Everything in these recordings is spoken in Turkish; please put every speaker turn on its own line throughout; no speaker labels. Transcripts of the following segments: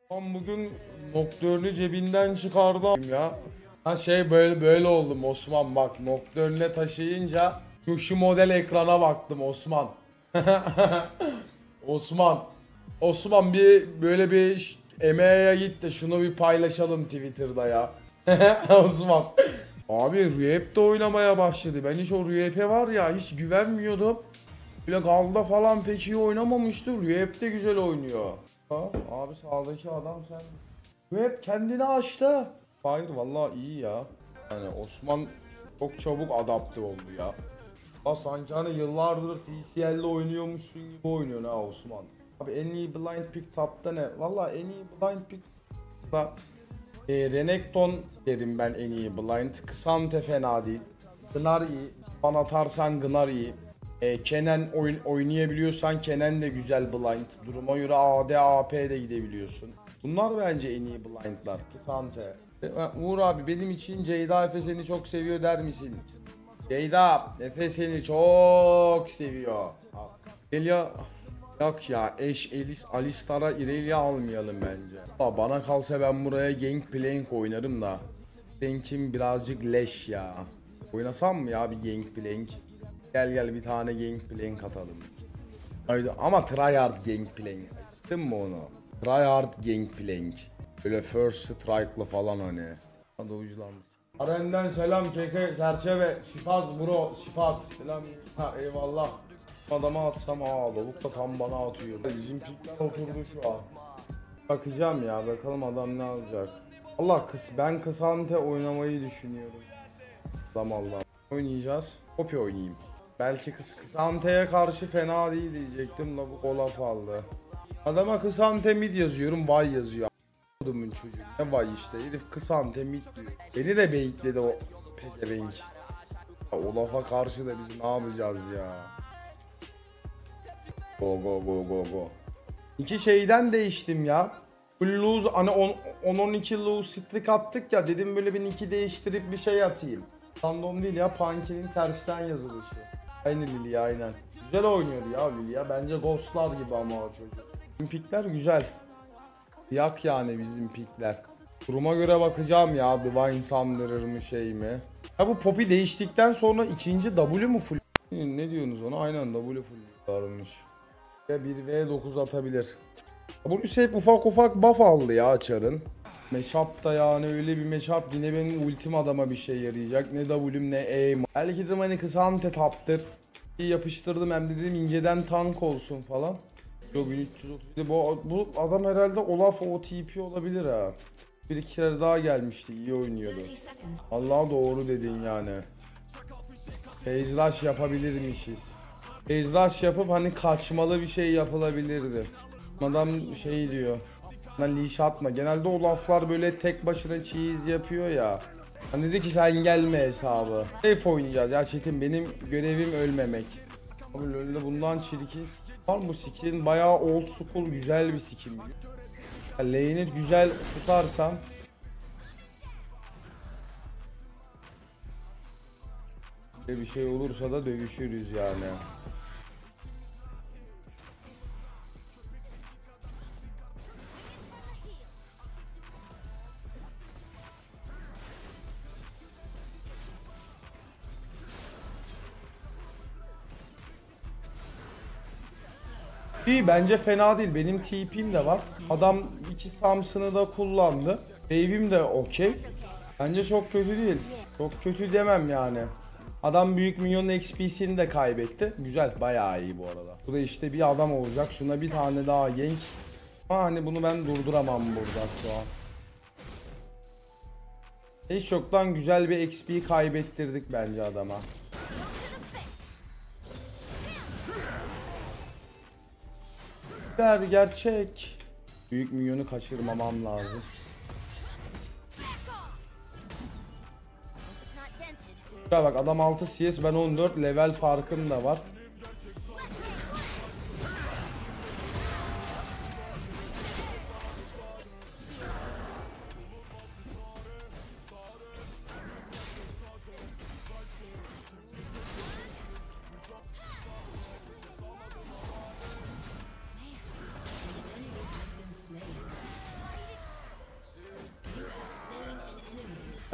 Ben bugün Nocturne'ü cebinden çıkardım ya. Ha şey böyle oldum Osman, bak Nocturne'le taşıyınca şu model ekrana baktım Osman. Osman. Osman bir böyle bir emeğe git de şunu bir paylaşalım Twitter'da ya. Osman. Abi Rüyep'te oynamaya başladı. Ben hiç o Rüyep'e var ya hiç güvenmiyordum. Bile Gal'da falan pek iyi oynamamıştı. Rüyep'te güzel oynuyor. Ha, abi sağdaki adam sen. Rüyep kendini açtı. Hayır vallahi iyi ya. Yani Osman çok çabuk adapte oldu ya. Ha sanki hani yıllardır TCL'de oynuyormuşsun gibi oynuyor ha Osman. Abi en iyi blind pick tapta ne? Vallahi en iyi blind pick da Renekton derim ben en iyi blind. Kısante fena değil. Gnar iyi. Bana atarsan Gnar iyi. Kennen oynayabiliyorsan Kennen de güzel blind. Duruma göre AD AP de gidebiliyorsun. Bunlar bence en iyi blindlar. Kısante. Uğur abi benim için Ceyda Efe seni çok seviyor der misin? Ceyda Efe seni çok seviyor. Geliyor. Yok ya Alistar'a Irelia almayalım bence. Bana kalsa ben buraya Gangplank oynarım da. Plank'im birazcık leş ya. Oynasam mı ya bir Gangplank? Gel bir tane Gangplank atalım. Haydi ama tryhard Gangplank. Değil mi onu? Tryhard Gangplank. Böyle first strike'la falan hani. Hadi uculanmış. Aren'den selam keke serçe Şipaz bro Şipaz. Selam. Ha eyvallah. Adama atsam lavuk da tam bana atıyor. Bizim pikler oturdu şu an. Bakacağım ya bakalım adam ne alacak. Ben Kısante oynamayı düşünüyorum. Allah. Oynayacağız. Poppy oynayayım. Belki Kısante'ye karşı fena değil diyecektim. Lavuk Olaf aldı. Adama Kısante mid yazıyorum. Vay yazıyor. Adamın çocuğu. Ne vay işte. Herif Kısante mid diyor. Beni de beyitledi o pezevenk. Olaf'a karşı da biz ne yapacağız ya? Go. İki şeyden değiştim ya. Full lose hani 10-12 lose streak attık ya, dedim böyle bir iki değiştirip bir şey atayım. Random değil ya, Punky'nin tersten yazılışı. Aynı Lilia aynen. Güzel oynuyordu ya Lilia. Bence Ghost'lar gibi ama o çocuk. Bizim pikler güzel. Yak yani bizim pikler. Duruma göre bakacağım ya, Divine Summoner mı şey mi? Ya bu Poppy değiştikten sonra ikinci W mu full? Ne diyorsunuz ona? Aynen W full varmış. Ya 1v9 atabilir. Blues hep ufak buff aldı ya Açar'ın. Matchup da yani öyle bir matchup, yine benim ultim adama bir şey yarayacak. Ne W'm ne E'm. Belki dedim hani Kısante taptır. Yapıştırdım hem dedim inceden tank olsun falan. Yo 1337 bu adam herhalde Olaf OTP olabilir ha. Bir iki kere daha gelmişti, iyi oynuyordu. Allah doğru dedin yani. Phase rush yapabilirmişiz. Phase rush yapıp hani kaçmalı bir şey yapılabilirdi. Adam şey diyor. Lan leash atma. Genelde o laflar böyle tek başına cheese yapıyor ya. Hani dedi ki sen gelme hesabı. Safe oynayacağız ya Çetin, benim görevim ölmemek. Abi LoL'de bundan çirkin var mı? Bu skin bayağı old school güzel bir skin. Lane'i güzel tutarsam bir şey olursa da dövüşürüz yani. İyi, bence fena değil. Benim TP'm de var. Adam 2 Samson'ı da kullandı. Wave'im de okey. Bence çok kötü değil. Çok kötü demem yani. Adam büyük minyonun XP'sini de kaybetti. Güzel, bayağı iyi bu arada. Bu da işte bir adam olacak. Şuna bir tane daha gank. Ama hani bunu ben durduramam burada şu an. Hiç çoktan güzel bir XP kaybettirdik bence adama. Gerçek. Büyük minyonu kaçırmamam lazım. Ya bak adam 6 CS, ben 14, level farkım da var.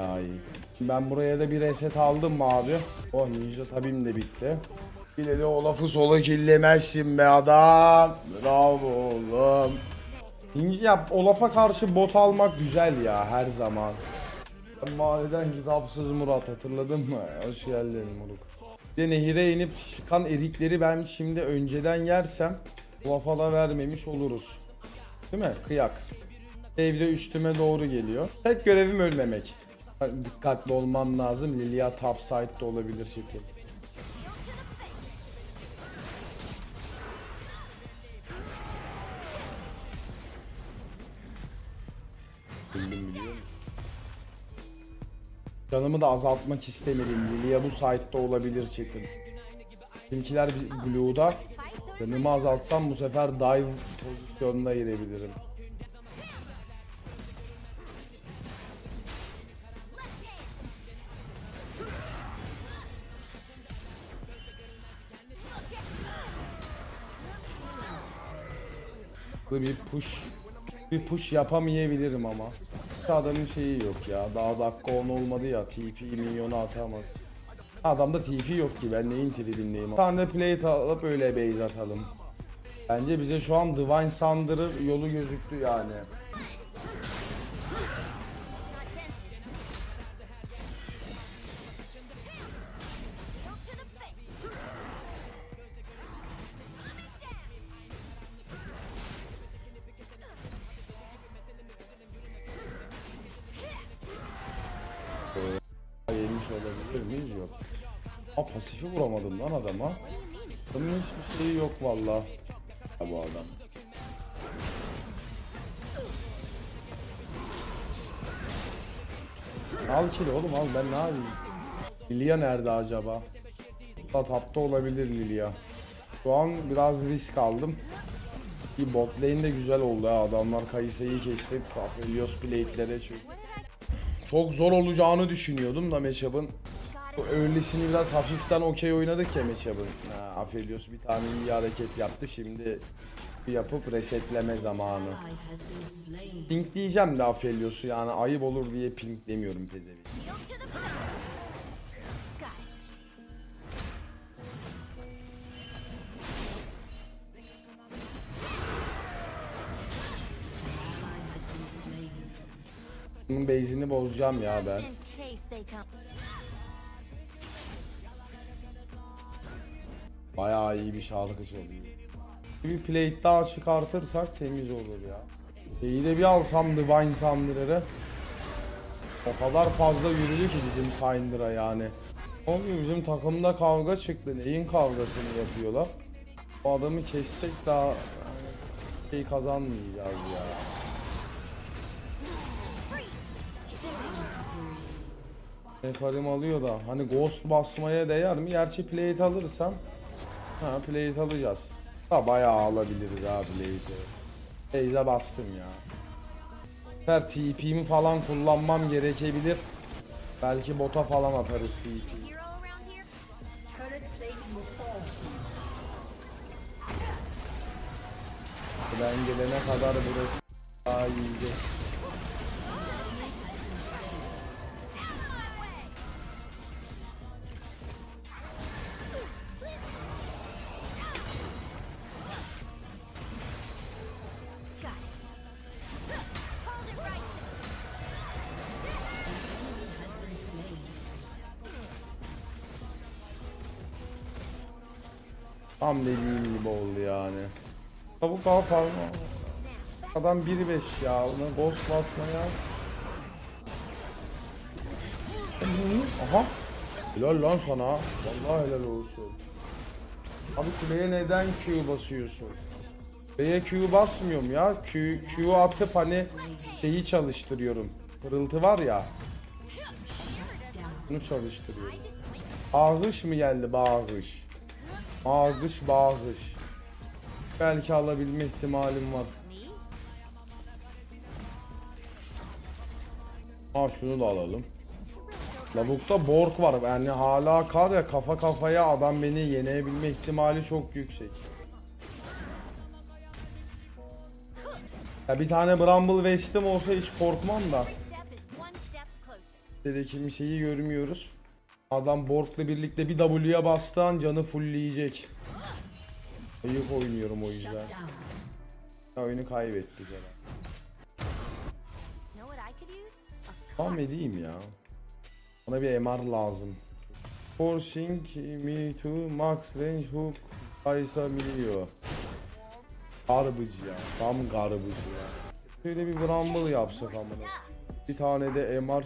Ay. Ben buraya da bir reset aldım mı abi? Oh, ninja tabim de bitti. Yine de o lafı sola killemezsin be adam. Bravo oğlum. Ninja yap, o lafa karşı bot almak güzel ya her zaman. Mahalleden kitapsız Murat, hatırladın mı? Hoş geldin moruk. Bir de nehire inip çıkan erikleri ben şimdi önceden yersem lafa da vermemiş oluruz. Değil mi? Kıyak. Evde üstüme doğru geliyor. Tek görevim ölmemek. Dikkatli olmam lazım. Lilia top side'da olabilir şekil. Bildim, biliyor musun? Canımı da azaltmak istemedim. Lilia bu side'da olabilir şekil. Bizimkiler Blue'da. Canımı azaltsam bu sefer dive pozisyonuna girebilirim. Bir push yapamayabilirim ama. Adamın şeyi yok ya. Daha dakika 10 olmadı ya. TP milyonu atamaz. Adamda TP yok ki. Ben neyin tribindeyim. Bir tane de plate alıp öyle base atalım. Bence bize şu an Divine Thunder'ı yolu gözüktü yani. Yemiş olabilir miyiz? Yok. Pasifi vuramadım lan adama. Bunun hiçbir şeyi yok valla. Bu adam. Al kill oğlum, al, ben ne yapayım? Lilia nerede acaba? Tapta olabilir Lilia. Şu an biraz risk aldım. Bir bot lane de güzel oldu ha. Adamlar Kai'Sa'yı kesti. Aphelios plate'lere çöktü. Çok zor olacağını düşünüyordum da matchup'ın. Early'sini biraz hafiften okey oynadık ya matchup'ın. Aphelios bir tane iyi hareket yaptı. Şimdi yapıp resetleme zamanı. Pink diyeceğim de Aphelios'u, yani ayıp olur diye pink demiyorum tezevi. Bunun base'ini bozacağım ya ben. Bayağı iyi bir şarkı çalıyor. Bir plate daha çıkartırsak temiz olur ya. İyi de bir alsam Divine Thunder'ı. O kadar fazla yürüdü ki bizim Syndra'a yani. Oluyor, bizim takımda kavga çıktı. Neyin kavgasını yapıyorlar? Bu adamı kessek daha yani şey kazanmayacağız ya. Nefarim alıyor da hani ghost basmaya değer mi? Gerçi plate alırsam plate alacağız. Da bayağı alabiliriz ha plate'i. Base'e bastım ya. Her TP'mi falan kullanmam gerekebilir. Belki bota falan atarız TP'yi. Ben gelene kadar burası daha iyiydi. Tam dediğim gibi oldu yani. Tavuk daha fazla. Adam 1.5 ya. Ona ghost basmaya. Aha. Helal lan sana. Vallahi helal olsun. Abi kuleye neden Q basıyorsun? Kuleye Q basmıyorum ya. Q atıp hani şeyi çalıştırıyorum. Pırıltı var ya. Bunu çalıştırıyorum. Bağış mı geldi, bağış? Bağış. Belki alabilme ihtimalim var. Şunu da alalım. Lavukta Bork var. Yani hala kar ya, kafa kafaya adam beni yenebilme ihtimali çok yüksek. Ya bir tane Bramble West'im olsa hiç korkmam da. de kimseyi görmüyoruz. Adam Borg'la birlikte bir W'ye bastığı an canı fullleyecek. Ayık oynuyorum o yüzden. Oyunu kaybettik herhalde. Devam edeyim ya. Bana bir MR lazım. Forcing me to max range hook. Kaysa miliyor. Garbage ya. Tam garbage ya. Şöyle bir Bramble yapsak amına. Bir tane de MR.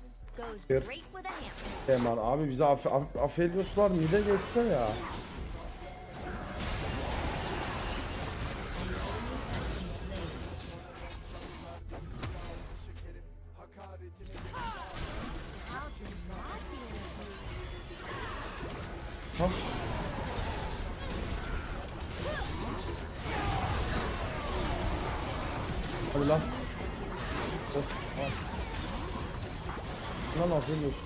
MR abi bize Aphelios'lar mid'e geçse ya. Ha? Hadi lan. Lan Aphelios.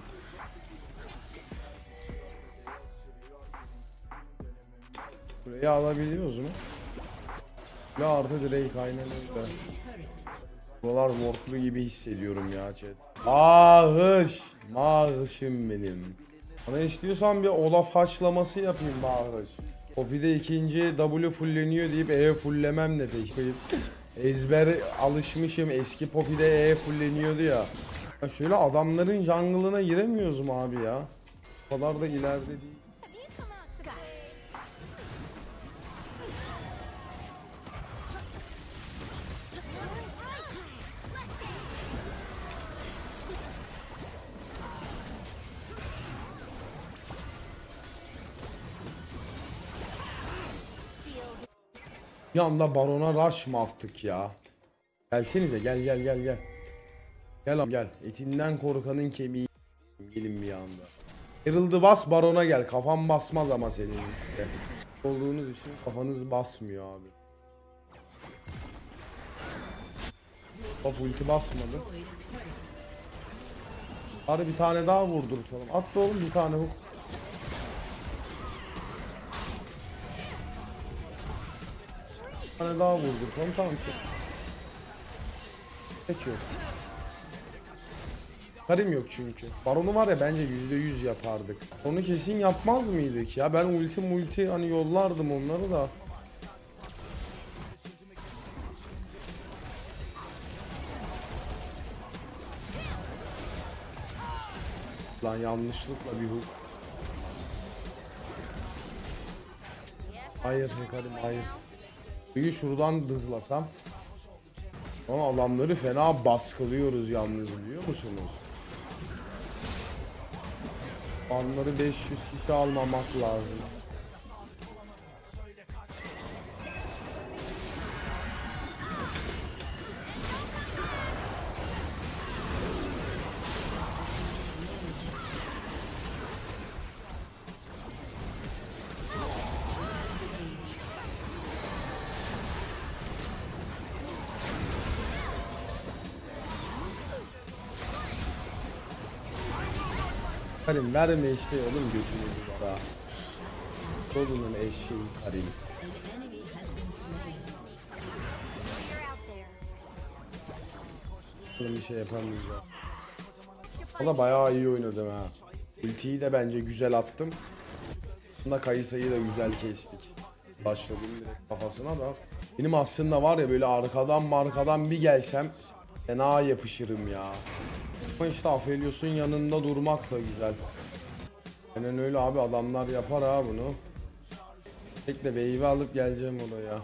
Burayı alabiliyoruz mu? Ya artı Drake aynen öyle. Buralar worklu gibi hissediyorum ya chat. Bağış. Bağışım benim. Bana istiyorsan bir Olaf haşlaması yapayım Bağış. Poppy'de ikinci W fulleniyor deyip E fullemem ne peki? Ezber alışmışım, eski Poppy'de E fulleniyordu ya. Ya şöyle adamların jungle'ına giremiyoruz mu abi ya? O kadar da ileride değil. Bir anda Baron'a rush mı attık ya? Gelsenize gel. Gel abi gel. Etinden korkanın kemiği. Gelin bir anda. Herald'ı bas Baron'a gel. Kafam basmaz ama senin işte. Olduğunuz için kafanız basmıyor abi. Hop ulti basmadı. Hadi bir tane daha vurdurtalım. At oğlum bir tane hook. Bir tane daha vurdurtalım. Tamam çek. Çekiyor. Karim yok çünkü. Baron'u var ya bence %100 yapardık. Onu kesin yapmaz mıydık ya? Ben ulti hani yollardım onları da. Lan yanlışlıkla bir hook. Hayır Karim hayır. Bir şuradan hızlasam. Ama adamları fena baskılıyoruz yalnız biliyor musunuz? Onları 500 kişi almamak lazım. Karim verme işte oğlum götünü duvara. Dolunun eşeği Karim. Bir şey yapamayacağız. O da bayağı iyi oynadım ha. Ultiyi de bence güzel attım. Bunda Kayısa'yı da güzel kestik. Başladım direkt kafasına da. Benim aslında var ya böyle arkadan bir gelsem fena yapışırım ya. Ama işte Aphelios'un yanında durmak da güzel. Aynen öyle abi adamlar yapar ha bunu. Tekle wave'i alıp geleceğim oraya.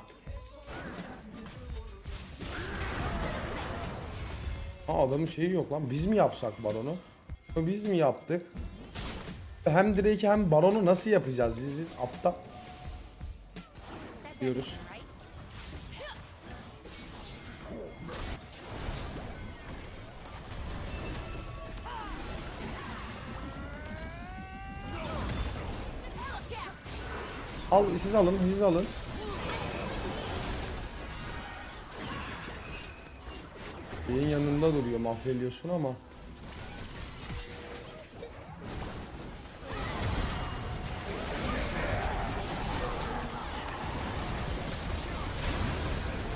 Ha adamın şeyi yok lan. Biz mi yapsak Baron'u? Biz mi yaptık? Hem Drake'i hem Baron'u nasıl yapacağız? Biz aptal diyoruz. Al siz alın, siz alın. Benim yanında duruyor mahvediyorsun ama.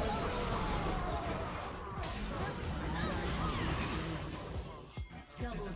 Double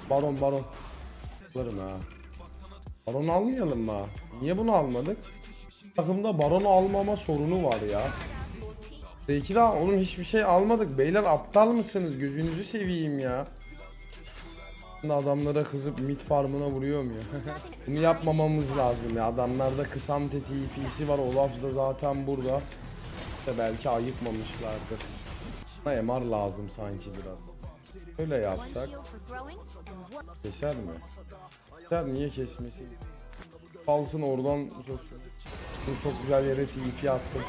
Baron baron. Alırım ha. Baron almayalım mı? Niye bunu almadık? Takımda baron almama sorunu var ya. Belki daha oğlum hiçbir şey almadık. Beyler aptal mısınız? Gözünüzü seveyim ya. Adamlara kızıp mid farmına vuruyorum ya. Bunu yapmamamız lazım ya. Adamlarda Kısante TP'si var. Olaf da zaten burada. İşte belki ayıkmamışlardır. Bana MR lazım sanki biraz. Öyle yapsak. Keser mi? Keser, niye kesmesin? Kalsın oradan. Çok güzel yere TP attım.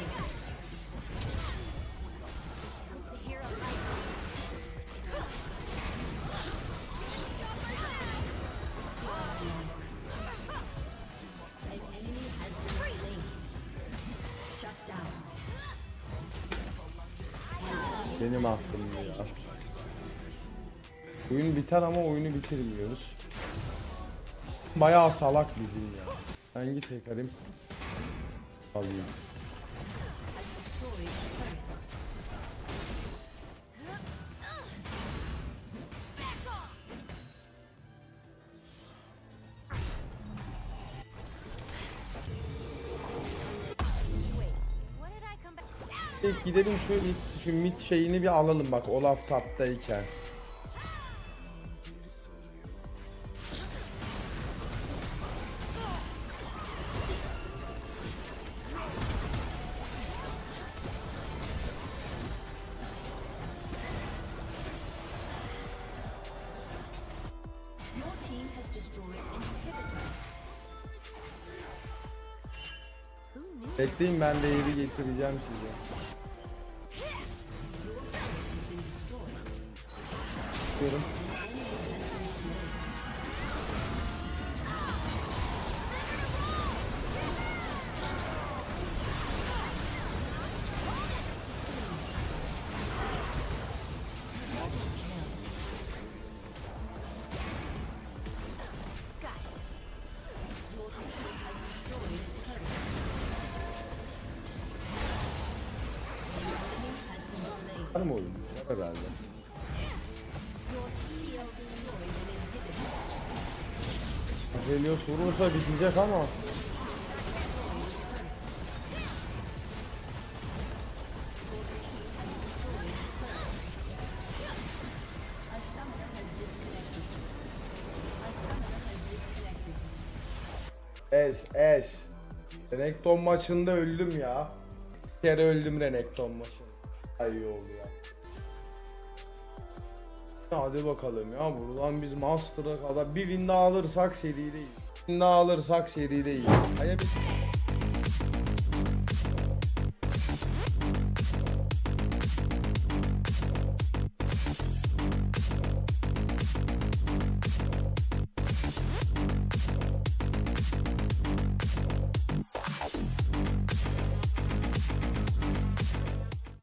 Benim aklımda ya. Oyun biter ama oyunu bitirmiyoruz. Bayağı salak bizim ya. Hangi tekarim? Alayım. Gidelim şu mid şeyini bir alalım bak Olaf taptayken. Bekleyin, ben de evi getireceğim size. Diyorum. Var mı oyun? Herhalde. Helios vurursa bitecek ama. Es. Renekton maçında öldüm ya. Bir kere öldüm Renekton maçında. Ay iyi oldu ya. Hadi bakalım ya, buradan biz Master'a kadar bir win daha alırsak serideyiz. Bir win daha alırsak serideyiz. Hayır.